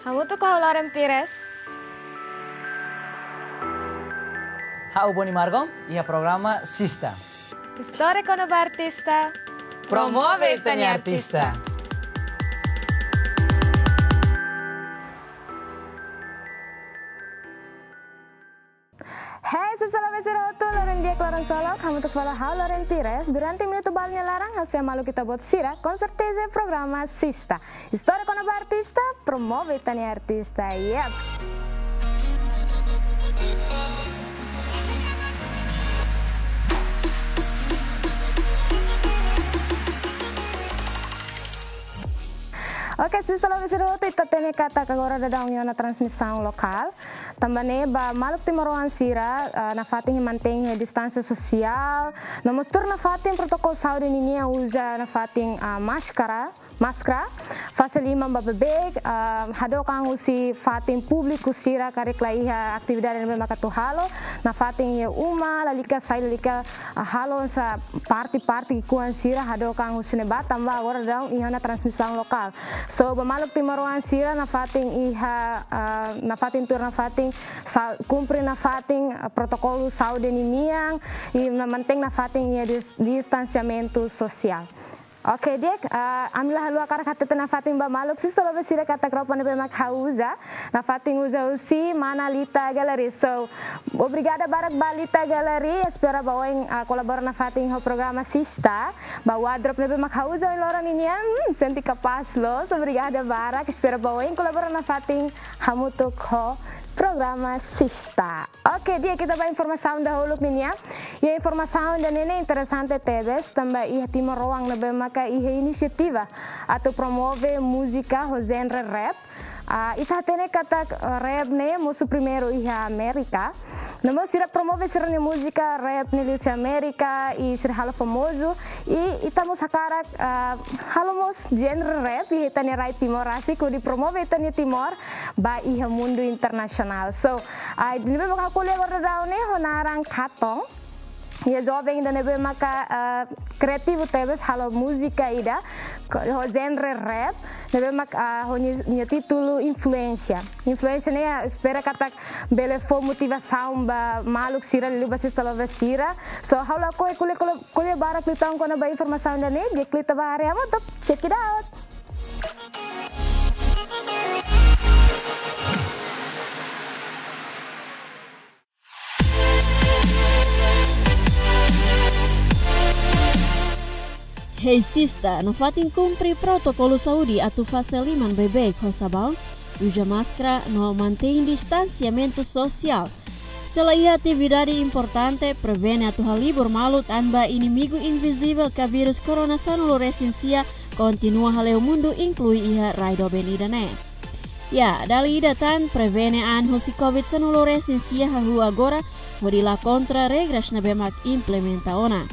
Kamu tuh kaularen pires? Hau Boni Margom, ia programa Sista. Storia con artista. Promuove Itani Artista. Hai, selamat siroto, Loren dia Loren Solo, kamu tuh pada hal Loren Pires. Durante minuto balnya larang, hasil malu kita buat sira, konsertese programa Sista. Storia con artista, promuove Itani Artista, yep. Oke, setelah berseroto itu tene kata kagora dadang na transmissão lokal. Tambane ba maluk timoroan sira na fating manteng distansa sosial. Na mostur na fating protokol saúde ini usa na fating máscara, faselima babebeg, hado kang usi fating publiku sira karek laiha aktividade na makatuhalo, na fating uma lalika sai lalika halo sa parti kuan sira hado kang usi neba tamba agora dadang iha na transmissão lokal. So bamalok timaruan sira na fating iha na fating tur na fating cumpre na fating protokolo saúde niniang e na manteng na fating ia distanciamento social. Oke, Dek, amilah halu akar kata na fating bamalok si solo besira kata kropan be mak hauza na fating uza usi mana Lita Gallery. So obrigada barak balita Gallery, espera bawain kolabor na fating ho programa Sista, bawa drop be mak hauza loran ini senti kapas lo. So obrigada barak, espera bawain kolabor na fating hamutuk ho programa Sista. Oke, dia kita bahas informasi dahulu nih ya. Ya informasi dan ini interesante tebes tambah iha timor ruang nebe maka iha inisiativa atau promove musika ho genre rap. Ita tene kata rap ne musu primeiro iha Amerika. Namo sira promove sira música rap nele América e sira halo famoso e estamos akara halomos genre rap e tani rai Timor Asik di promove tani Timor ba iha mundo internasional. So nebe maka kuliah gorda daune honarang katong ya jovem da nebe maka kreativo tebes halo música ida ho genre rap nebe maka ho nya título influência ne espera kata bele fo motivação ba maluk sira luba sala sira so halo ko kuliah barak litang ko na ba informação da ne je klita ba area mo top check it out. Hei Sista, no fating cumpri protokolo saúde atau fase 5 bebek ho sabão, usa máscara, no mantém distanciamento social. Selain atividade importante, prevene atau halibur malut anba inimigo invisível que vírus corona sanulu resensia continua haleu mundo inclui iha raido benidane. Ya, dali datan prevene an hosi covid sanulu resensia hahu agora hodila kontra regras na bemak implementaona.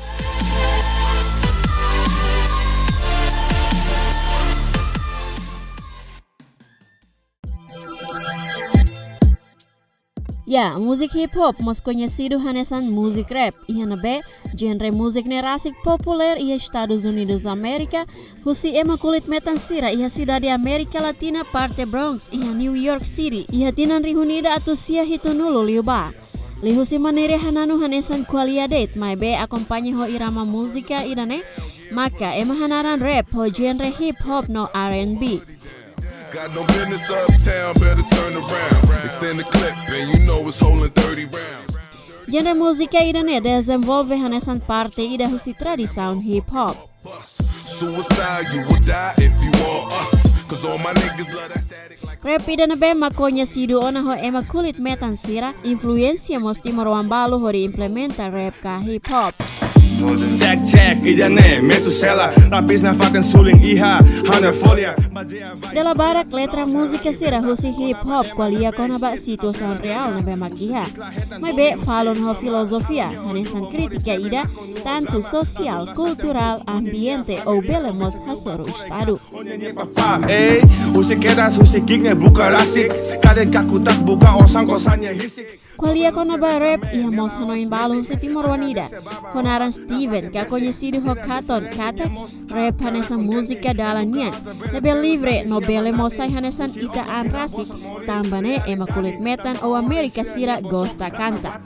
Ya, musik hip hop mas conhecido hanesan musik rap. Iha nabe genre musik nerasik populer iha Estados Unidos Amerika, husi ema kulit metan sira iha cidade Amerika Latina parte Bronx iha New York City. Iha tinan rihunida atau sia hitunulu liuba. Lihusi manere hananu hanesan qualidade, mai be akompanye ho irama musika idane, maka ema hanaran rap ho genre hip hop no R&B. Got no business uptown, better turn around. Extend the clip and you know it's holding 30 rounds. Genre musika idane desenvolve hanesan parte ida husi tradisaun hip hop. Suicide, you will die if you want us. Cause all my niggas love that static like rap idane be makonya sidu ona ho ema kulit metan sira, influencia mosti morwan balu ho implementa rap ka hip hop. Tek idane metusela lapis na faten suling iha hana folia. Dela barak letra musika sira husi hip hop qualia kona ba situação real na be makiha. Mai be falon ho filosofia hanesan kritika ida tanto social, cultural, ambiente ou belemos hasoru estado. Ei, usi kedas usi gigne bukarasi kade kakutak buka osang kosanya hisik. Qualia kona ba rap iha mos hanoin balu husi Timor Wanida. Honaran Steven, que é conhecido como Katon, kata rap nessa música dalangnya. Lebih livre, nobele mosai hanesan ita anrasik, tambane ema kulit metan o Amerika sira gosta canta.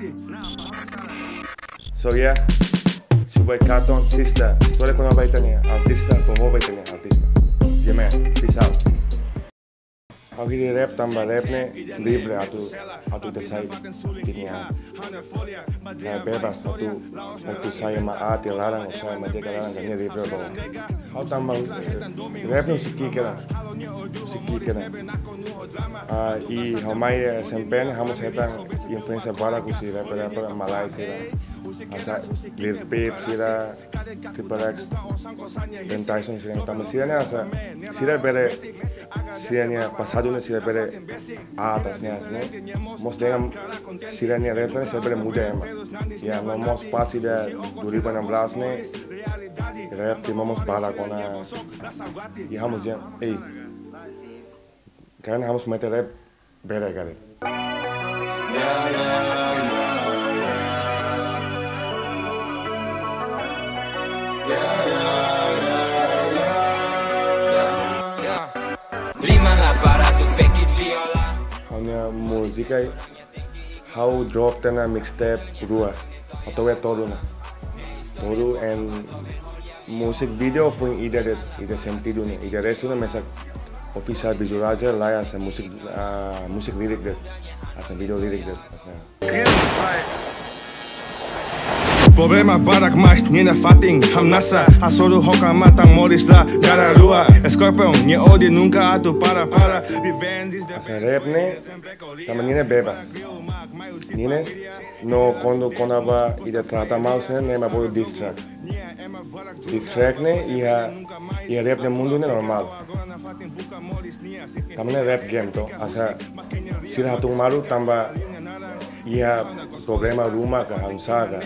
So yeah, subay Katon, artista, tole kono baitanya, artista, pomo baitanya, artista. Gimana? Peace out. Kalau di rap tambah rap nih libre atau decide kitnya bebas atau saya maat larang saya mati larang kan libre bawa. Kalau tambah rap nih sikit kena. I hamai SMP nih kamu setang influencer baru sih rapper Malaysia. Asa Lil Peep sira Triple X Dan Tyson sira tambah siranya asa sira bere siranya pasadunya sira bere atasnya mos dengan siranya retnya sira bere muda emang ya mos pasti da 2016 nih rap di mos bala kona ya hamus jam karena hamus mete rap bere kali Hanya musika how drop tena mixtape rua atau toru and musik video foi ida sentido ne ida resto na mesa official visualizer lá asa musik lirik de asa video lirik de Problema barak mais nina fating hamnasa asoro hoka matang moris la cara rua Scorpion nie odi nunca atu para asa rap ne tamanina bebas nina no quando konaba ida trata mal se ne ma bodo distract ne ia rap ne mundo ne normal tamane rap game to asa sira hatung maru tamba ia problema rumah ka hamsaga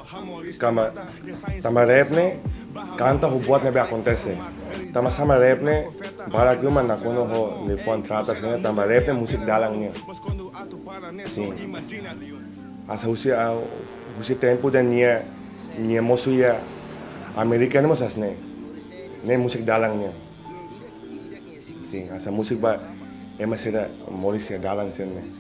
tamba rap ne canta ho buat nebe acontece tamba sama rap ne para que uma na kono ho le fon trata ne tamba rap ne musik dalang ne sim asa husi tempo da nia mosu ya americano mosas ne musik dalang ne sim asa musik ba ema sera moris ya dalang sen ne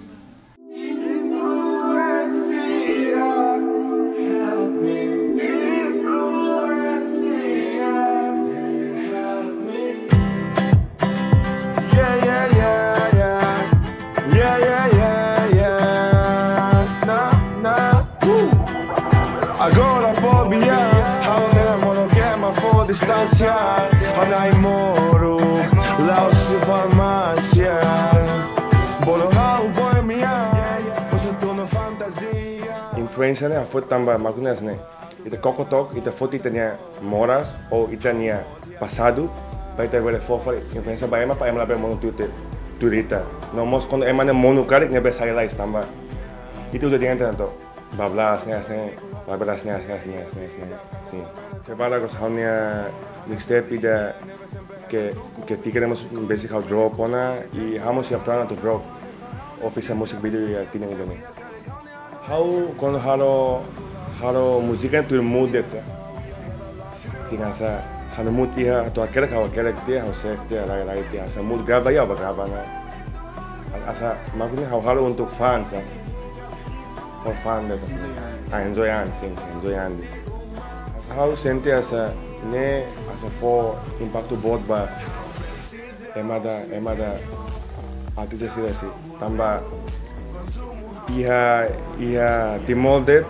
Influencer ne afot tamba makunas ne ita kokotok ita foto itanya moras ou itanya passado para ita vele fofa influencer ba ema pa ema labe mono turita no mos quando ema ne mono karik ne be sai lá tamba itu udah dengan tanto bablas ne sim se para cos haunia mixtape ida que ti queremos basic how drop ona y vamos ya plana to drop official music video ya tienen ini how quando halo música tu mood dessa sim asa hano mood ia to aquela que how set dia lai dia asa mood grava ya grava na asa magni halo untuk fans for fan deh enjoy asa how sente asa ne asa for impacto board ba emada artista sih tambah ia demolded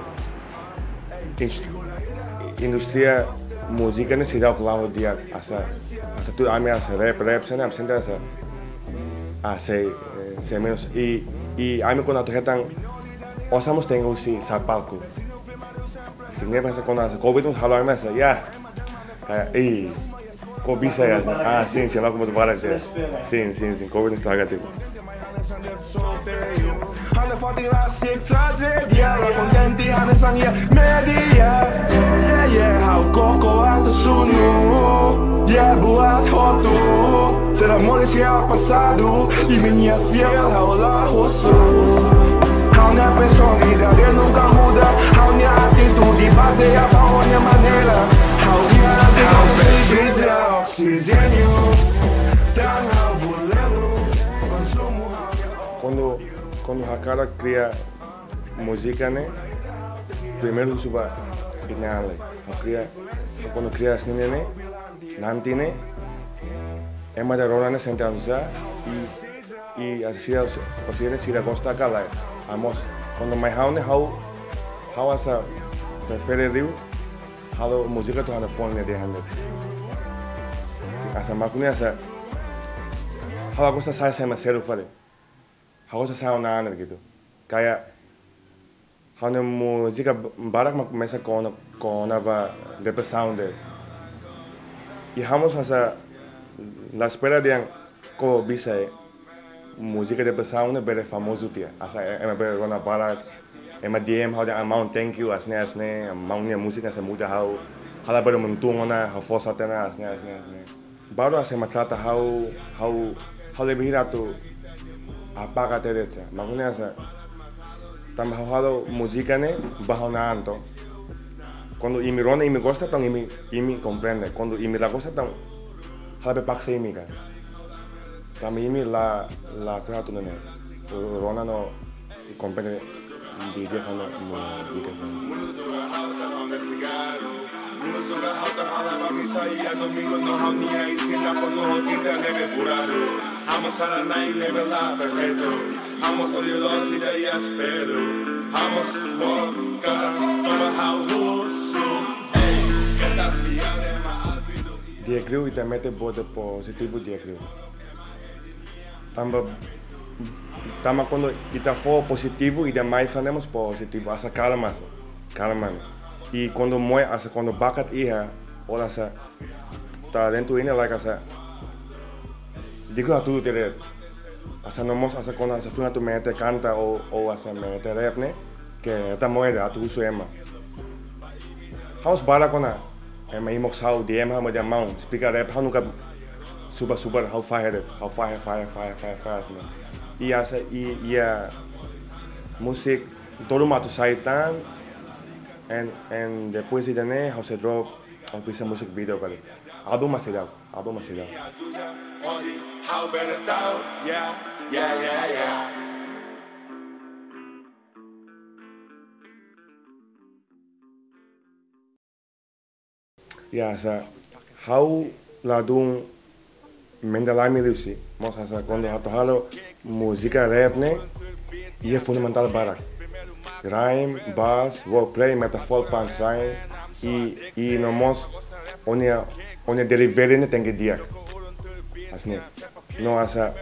industria musika ne sida claro dia asa tu ame asa rap sana absenta asa menos y ame con atuhetan osamos tengo si sapalco significa asa con asa covid uns halo ame asa ya kayak kok bisa ya sim lá como tu para sim covid está negativo Hana fatin rasik tragedia Kontenti hana sang ya media Hau koko atau sunu Dia buat hotu Será molis ya passado E minha fiel hau la khusus Hau nya persona dia nunca muda Hau nya atitude baseia minha maneira. Quando a cara cria música, né? Primeiro suba inale. Quando cria as né? Nanti né? É mais da rona né sentança e assim se gosta cala. Amos quando mais how asa prefere how música tu hana phone né de hande. Asa makune asa how gosta saya mas seru fare. How gosta saya na gitu. Kayak hana música barak mak mesa kona va de sound. E vamos asa la espera de ko bisa música de sound bere famoso tia. Asa ema bere gona barak ema DM how the amount thank you asne amount nya música asa muda how hala bere mentung ona how força tena asne. Baru asa matrata how lebih rato apa kata dia. Makanya asa tambah how música ne bahona anto. Quando imi rona imi gosta tão imi compreende. Quando imi la gosta tão hala be paksa imi kan. Kami imi la kuha tu nene. Rona no comprende di dia kan música kan. Dia creio e também tem bote positivo dia creio. Tamba quando ita for positivo e mais fazemos positivo, asa calma. E quando moi asa quando bakat iha, ora asa tá dentro ini like asa. Digo a tudo tere. Asa nomos asa quando asa funa tu mete canta ou asa mete rap né, que tá moeda atu uso ema. House bara kona ema imok how DM ha moda mount speaker rap ha nunca super how fire né. E asa e a música todo mato saitan and depois de né how se drop ou fiz a música video kali. Album masih dah. Ya, sa how ladung mendalami lusi, mas asa quando halo música rap né, é fundamental barak. Rhyme, bass, wordplay, metaphor, punchline e nomos onde delivery né tem que dia. Asne. No asa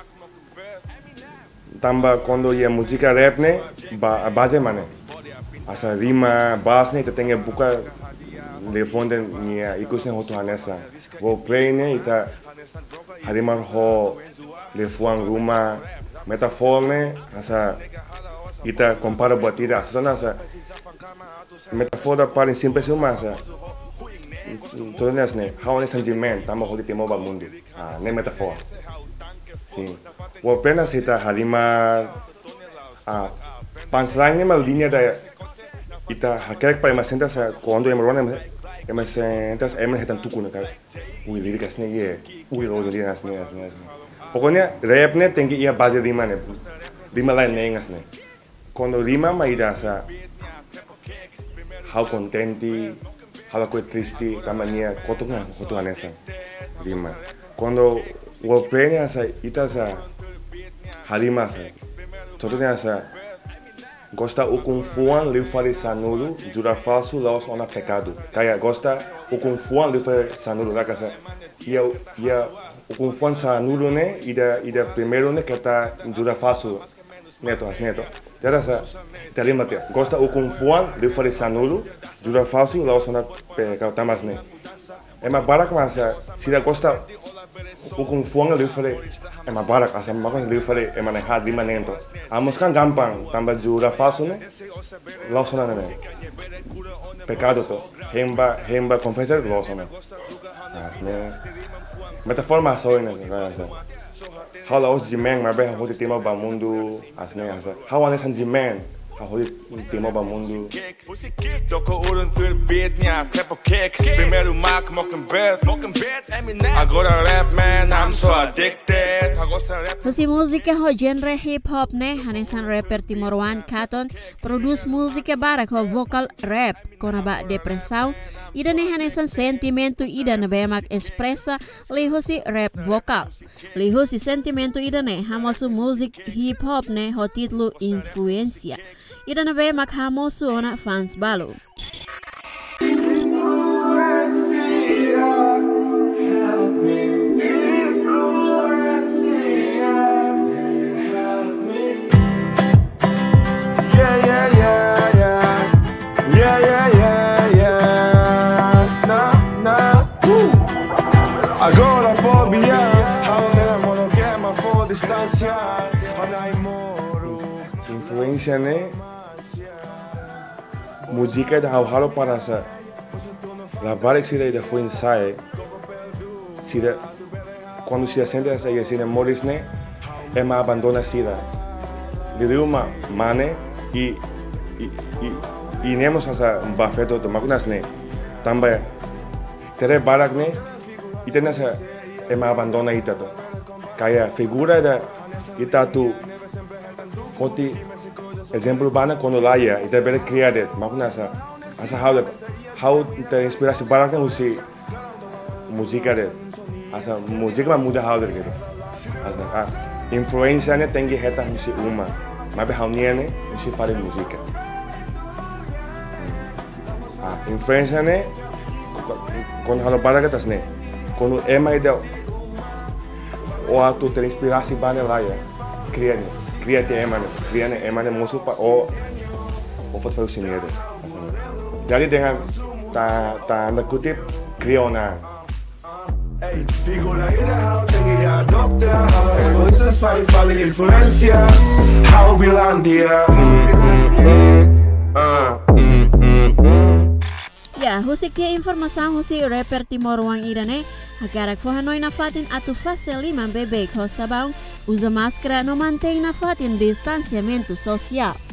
tamba quando é música rap né, base mane. Asa rima, bass né tem que buka telefone nia ikus ne hotu hanesa. Wordplay né ita harimar ho lefuang rumah metafor né asa ita compara buat tidak asana asa metafor paling simples cuma asa tulisnya ne how ne sentimen tambah hoki temo ba mundo ne metafor sim wordplay na ita harimar punchline ne mal linha da ita hakerek para masenta sa quando emrona sentas hetan tuku na ui lirikas ne ye ui lirikas ne pokoknya rap ne tem que ia base rima ne rima lain nengas ne quando rima mai rasa how contenti how ko triste tamania kotu anesa rima quando wordplay ne asa ita sa harima sa todo ne asa gosta o confuan lhe fare sanulu jura falso laos ona pecado kaya gosta o confuan lhe fare sanulu la casa ia o confuan sanulu ne ida primeiro ne que tá jura falso neto já essa terima te gosta o confuan lhe fare sanulu jura falso laos ona pecado tamas ne é mais barato mas se gosta o confuan lhe fare é mais barato asa mas lhe fare é manejar de manento amos kan gampang tambah jura falso ne laosona ne pecado to hemba confessar laosona asne metafor mas soina asa how laos jimeng marbe ho tema ba mundo asne asa how anes han jimeng haholi timo ba mundo. Toko urun tur beat niya, tempo kick. Primeiro mak moken beat. Agora rap man, I'm so addicted. Husi musika ho genre hip hop ne hanesan rapper Timor-Wan Katon produce musika barak ho vocal rap kona ba depressão ida ne hanesan sentimento ida na bemak expressa li husi rap vocal li husi sentimento ida ne hamosu musik hip hop ne ho titlu influencia ida na bemak hamosu ona fans balu. Agora fobia, distância, Influência né? Música da halo para sa. La balik sila ida foi ensaio. Sila quando se sente essa igreja Morris né, é uma abandona sila. De uma mane e nemos essa bafeto do magunas né. Também tere barak né. Ita nasa abandona ita to. Kaya figura da ita tu foti exemplo bana quando laia ita bere criada makna asa how ita inspirasi barak na usi música de asa música muda how de asa influência ne tengi heta usi uma mabe how ne usi fare música influência ne quando halo barak tas ne quando é mais de ou a tu ter inspirasi bane lá ya cria te emane moço pa ou faz o sinero jadi dengan ta anda kutip cria ona figura ideal tengi adopta egoísta sai fala influência how bilang dia Ya, husik ke informasan husi rapper Timor-Wan idane hagarak fo hanoi na fatin atu fase 5 bebek ho sabang usa máscara no mantém na fatin distanciamento social.